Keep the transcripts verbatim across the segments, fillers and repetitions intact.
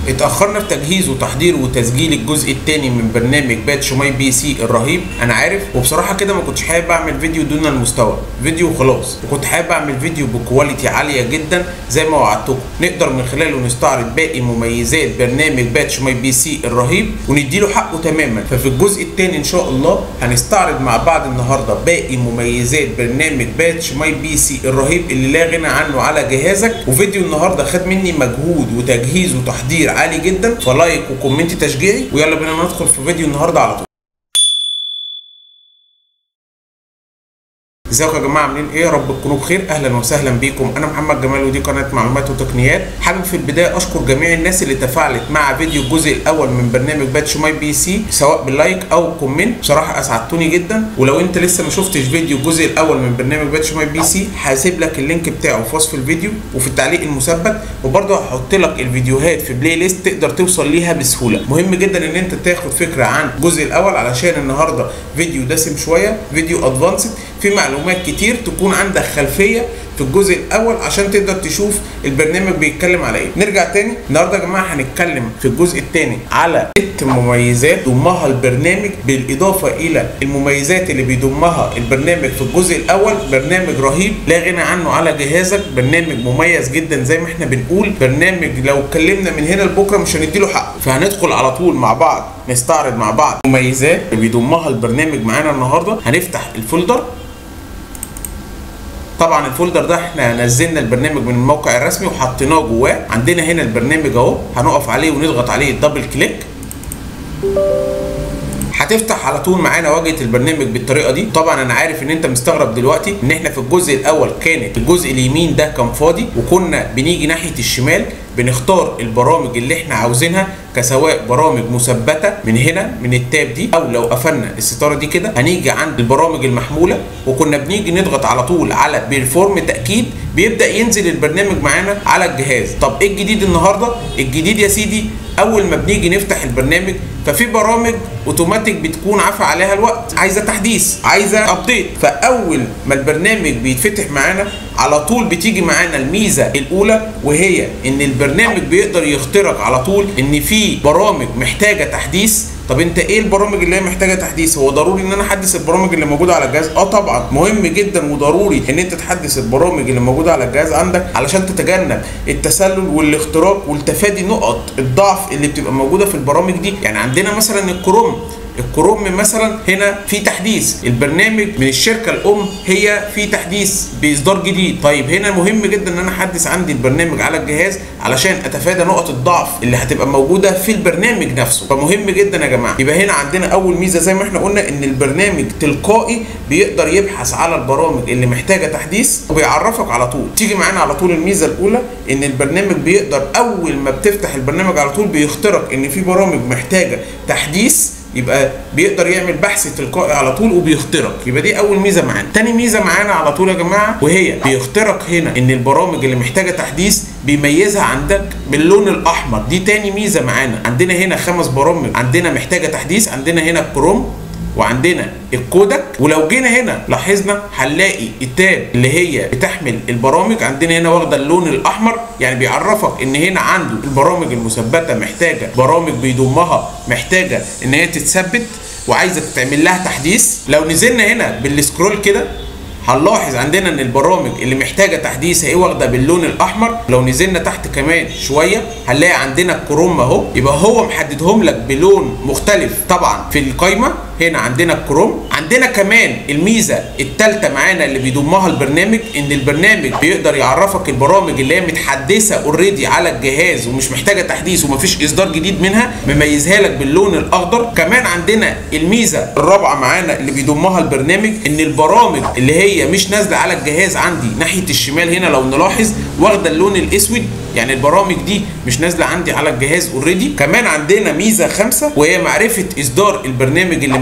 اتأخرنا في تجهيز وتحضير وتسجيل الجزء الثاني من برنامج باتش ماي بي سي الرهيب، انا عارف، وبصراحه كده ما كنتش حابب اعمل فيديو دون المستوى، فيديو خلاص، وكنت حابب اعمل فيديو بكواليتي عاليه جدا زي ما وعدتكم، نقدر من خلاله نستعرض باقي مميزات برنامج باتش ماي بي سي الرهيب ونديله حقه تماما. ففي الجزء الثاني ان شاء الله هنستعرض مع بعض النهارده باقي مميزات برنامج باتش ماي بي سي الرهيب اللي لا غنى عنه على جهازك. وفيديو النهارده خد مني مجهود وتجهيز وتحضير عالي جدا، فلايك وكومنت تشجيعي، ويلا بينا ندخل في فيديو النهارده على طول. ازيكم يا جماعه، عاملين ايه؟ يا رب تكونوا بخير. اهلا وسهلا بيكم، انا محمد جمال ودي قناه معلومات وتقنيات. حابب في البدايه اشكر جميع الناس اللي تفاعلت مع فيديو الجزء الاول من برنامج باتش ماي بي سي سواء باللايك او كومنت، بصراحه اسعدتوني جدا. ولو انت لسه ما شفتش فيديو الجزء الاول من برنامج باتش ماي بي سي هسيب لك اللينك بتاعه في وصف الفيديو وفي التعليق المثبت، وبرده هحط لك الفيديوهات في بلاي ليست تقدر توصل ليها بسهوله. مهم جدا ان انت تاخد فكره عن الجزء الاول علشان النهارده فيديو دسم شويه، فيديو ادفانسد في معلومات كتير تكون عندك خلفيه في الجزء الاول عشان تقدر تشوف البرنامج بيتكلم على ايه. نرجع تاني النهارده يا جماعه هنتكلم في الجزء الثاني على ست مميزات ضمها البرنامج بالاضافه الى المميزات اللي بيضمها البرنامج في الجزء الاول. برنامج رهيب لا غنى عنه على جهازك، برنامج مميز جدا زي ما احنا بنقول، برنامج لو اتكلمنا من هنا لبكره مش هنديله حقه. فهندخل على طول مع بعض نستعرض مع بعض المميزات اللي بيضمها البرنامج معانا النهارده. هنفتح الفولدر. طبعا الفولدر ده احنا نزلنا البرنامج من الموقع الرسمي وحطيناه جواه. عندنا هنا البرنامج اهو، هنقف عليه ونضغط عليه دبل كليك، هتفتح على طول معانا واجهه البرنامج بالطريقه دي. طبعا انا عارف ان انت مستغرب دلوقتي ان احنا في الجزء الاول كانت الجزء اليمين ده كان فاضي، وكنا بنيجي ناحيه الشمال بنختار البرامج اللي احنا عاوزينها، كسواء برامج مثبته من هنا من التاب دي، او لو قفلنا الستاره دي كده هنيجي عند البرامج المحموله، وكنا بنيجي نضغط على طول على بيرفورم تاكيد، بيبدا ينزل البرنامج معانا على الجهاز. طب ايه الجديد النهارده؟ الجديد يا سيدي اول ما بنيجي نفتح البرنامج ففي برامج اوتوماتيك بتكون عفى عليها الوقت، عايزه تحديث، عايزه ابديت. فاول ما البرنامج بيتفتح معانا على طول بتيجي معانا الميزه الاولى، وهي ان البرنامج بيقدر يخترق على طول ان في برامج محتاجه تحديث. طب انت ايه البرامج اللي هي محتاجه تحديث؟ هو ضروري ان انا احدث البرامج اللي موجوده على الجهاز؟ اه طبعا مهم جدا وضروري ان انت تحدث البرامج اللي موجوده على الجهاز عندك علشان تتجنب التسلل والاختراق والتفادي نقط الضعف اللي بتبقى موجوده في البرامج دي. يعني عندنا مثلا الكروم، الكروم مثلا هنا في تحديث، البرنامج من الشركه الام هي في تحديث باصدار جديد. طيب هنا مهم جدا ان انا احدث عندي البرنامج على الجهاز علشان اتفادى نقط الضعف اللي هتبقى موجوده في البرنامج نفسه. فمهم جدا يا جماعه. يبقى هنا عندنا اول ميزه زي ما احنا قلنا ان البرنامج تلقائي بيقدر يبحث على البرامج اللي محتاجه تحديث وبيعرفك على طول. تيجي معانا على طول الميزه الاولى ان البرنامج بيقدر اول ما بتفتح البرنامج على طول بيخترق ان في برامج محتاجه تحديث، يبقى بيقدر يعمل بحث تلقائي على طول وبيخترق. يبقى دي اول ميزه معانا. تاني ميزه معانا على طول يا جماعه وهي بيخترق هنا ان البرامج اللي محتاجه تحديث بيميزها عندك باللون الاحمر. دي تاني ميزه معانا. عندنا هنا خمس برامج عندنا محتاجه تحديث، عندنا هنا الكروم وعندنا الكودك، ولو جينا هنا لاحظنا هنلاقي التاب اللي هي بتحمل البرامج عندنا هنا واخده اللون الاحمر، يعني بيعرفك ان هنا عنده البرامج المثبته محتاجه برامج بيضمها محتاجه ان هي تتثبت وعايزه تعمل لها تحديث. لو نزلنا هنا بالسكرول كده هنلاحظ عندنا ان البرامج اللي محتاجه تحديث هي واخده باللون الاحمر. لو نزلنا تحت كمان شويه هنلاقي عندنا الكروم اهو، يبقى هو محددهم لك بلون مختلف طبعا في القايمه. هنا عندنا الكروم. عندنا كمان الميزه الثالثه معانا اللي بيضمها البرنامج ان البرنامج بيقدر يعرفك البرامج اللي هي متحدثه اوريدي على الجهاز ومش محتاجه تحديث ومفيش اصدار جديد منها، مميزها لك باللون الاخضر. كمان عندنا الميزه الرابعه معانا اللي بيضمها البرنامج ان البرامج اللي هي مش نازله على الجهاز عندي ناحيه الشمال هنا لو نلاحظ واخده اللون الاسود، يعني البرامج دي مش نازله عندي على الجهاز اوريدي. كمان عندنا ميزه خامسه وهي معرفه اصدار البرنامج اللي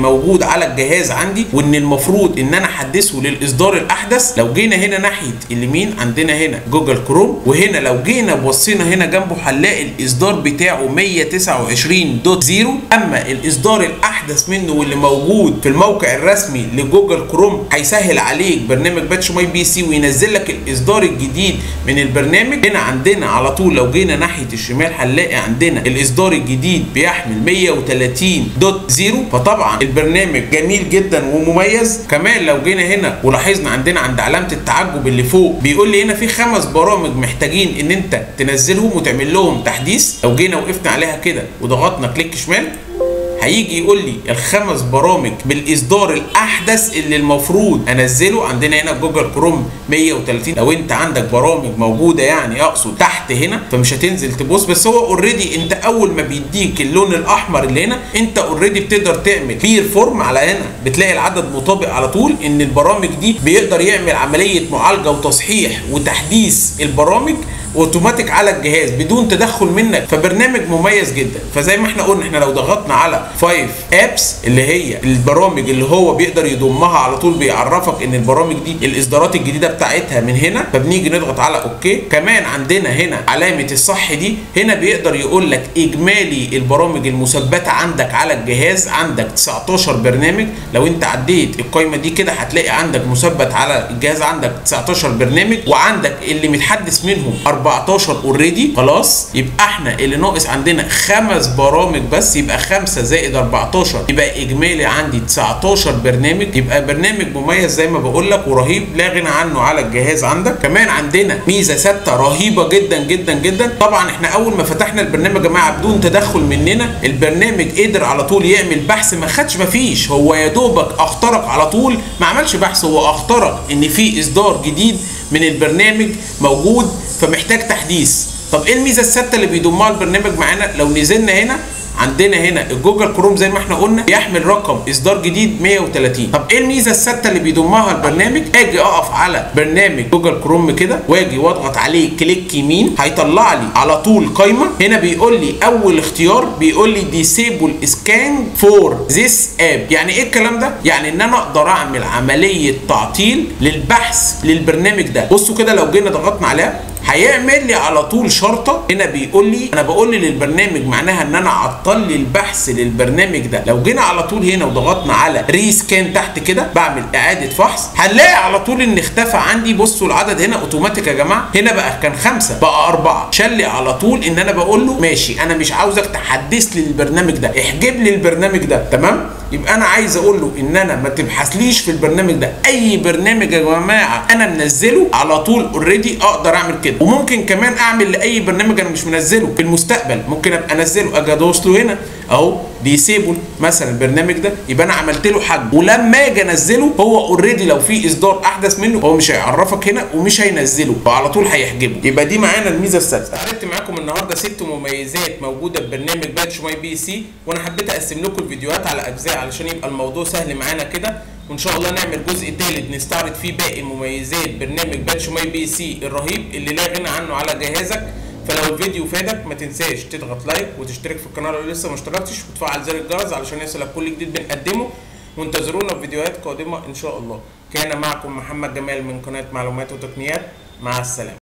موجود على الجهاز عندي وان المفروض ان انا احدثه للاصدار الاحدث. لو جينا هنا ناحيه اليمين عندنا هنا جوجل كروم، وهنا لو جينا بصينا هنا جنبه هنلاقي الاصدار بتاعه مية وتسعة وعشرين نقطة صفر. اما الاصدار الاحدث منه واللي موجود في الموقع الرسمي لجوجل كروم هيسهل عليك برنامج باتش ماي بي سي وينزل لك الاصدار الجديد من البرنامج. هنا عندنا على طول لو جينا ناحيه الشمال هنلاقي عندنا الاصدار الجديد بيحمل مية وتلاتين نقطة صفر. فطبعا البرنامج جميل جدا ومميز. كمان لو جينا هنا ولاحظنا عندنا عند علامه التعجب اللي فوق بيقول لي هنا في خمس برامج محتاجين ان انت تنزلهم وتعمل لهم تحديث. لو جينا وقفنا عليها كده وضغطنا كليك شمال هيجي يقول لي الخمس برامج بالاصدار الاحدث اللي المفروض انزله. عندنا هنا جوجل كروم مية وتلاتين. لو انت عندك برامج موجوده يعني اقصد تحت هنا فمش هتنزل تبص، بس هو اوريدي انت اول ما بيديك اللون الاحمر اللي هنا انت اوريدي بتقدر تعمل كلير فورم على هنا، بتلاقي العدد مطابق على طول ان البرامج دي بيقدر يعمل عمليه معالجه وتصحيح وتحديث البرامج اوتوماتيك على الجهاز بدون تدخل منك. فبرنامج مميز جدا. فزي ما احنا قلنا احنا لو ضغطنا على خمسة ابس اللي هي البرامج اللي هو بيقدر يضمها على طول بيعرفك ان البرامج دي الاصدارات الجديده بتاعتها من هنا، فبنيجي نضغط على اوكي. كمان عندنا هنا علامه الصح دي، هنا بيقدر يقول لك اجمالي البرامج المثبته عندك على الجهاز. عندك تسعتاشر برنامج. لو انت عديت القائمه دي كده هتلاقي عندك مثبت على الجهاز عندك تسعتاشر برنامج، وعندك اللي متحدث منهم اربعتاشر اوريدي. خلاص يبقى احنا اللي ناقص عندنا خمس برامج بس، يبقى خمسة زائد اربعتاشر يبقى اجمالي عندي تسعتاشر برنامج. يبقى برنامج مميز زي ما بقول لك ورهيب لا غنى عنه على الجهاز عندك. كمان عندنا ميزه ثابته رهيبه جدا جدا جدا. طبعا احنا اول ما فتحنا البرنامج يا جماعه بدون تدخل مننا البرنامج قدر على طول يعمل بحث. ما خدش ما فيش، هو يا دوبك اخترق على طول، ما عملش بحث، هو اخترق ان في اصدار جديد من البرنامج موجود فمحتاج تحديث. طب ايه الميزه الثابته اللي بيضمها البرنامج معانا؟ لو نزلنا هنا عندنا هنا الجوجل كروم زي ما احنا قلنا بيحمل رقم اصدار جديد مية وتلاتين. طب ايه الميزه الثابته اللي بيضمها البرنامج؟ اجي اقف على برنامج جوجل كروم كده واجي واضغط عليه كليك يمين هيطلع لي على طول قائمه. هنا بيقول لي اول اختيار بيقول لي ديسيبل سكان فور ذيس اب. يعني ايه الكلام ده؟ يعني ان انا اقدر اعمل عمليه تعطيل للبحث للبرنامج ده. بصوا كده لو جينا ضغطنا عليها هيعمل لي على طول شرطه. هنا بيقول لي انا بقول لي للبرنامج معناها ان انا عطل لي البحث للبرنامج ده. لو جينا على طول هنا وضغطنا على ريسكان تحت كده بعمل اعاده فحص هنلاقي على طول ان اختفى عندي. بصوا العدد هنا اوتوماتيك يا جماعه، هنا بقى كان خمسه بقى اربعه. شال لي على طول ان انا بقول له ماشي انا مش عاوزك تحدث لي البرنامج ده، احجب لي البرنامج ده. تمام؟ يبقى انا عايز اقول له ان انا ما تبحثليش في البرنامج ده. اي برنامج يا جماعه انا منزله على طول اوريدي اقدر اعمل كده. وممكن كمان اعمل لاي برنامج انا مش منزله في المستقبل ممكن ابقى انزله. اجي ادوس له هنا اهو ديسيبل مثلا البرنامج ده، يبقى انا عملت له حجب. ولما اجي انزله هو اوريدي لو في اصدار احدث منه هو مش هيعرفك هنا ومش هينزله، فعلى طول هيحجبه. يبقى دي معانا الميزه السادسه. عرفت معاكم النهارده ست مميزات موجوده في برنامج باتش ماي بي سي، وانا حبيت اقسم لكم الفيديوهات على اجزاء علشان يبقى الموضوع سهل معانا كده. وان شاء الله نعمل جزء ثالث نستعرض فيه باقي مميزات برنامج باتش ماي بي سي الرهيب اللي لا غنى عنه على جهازك. فلو الفيديو فادك ما تنساش تضغط لايك وتشترك في القناه لو لسه ما اشتركتش وتفعل زر الجرس علشان يصلك كل جديد بنقدمه. وانتظرونا في فيديوهات قادمه ان شاء الله. كان معكم محمد جمال من قناه معلومات وتقنيات. مع السلامه.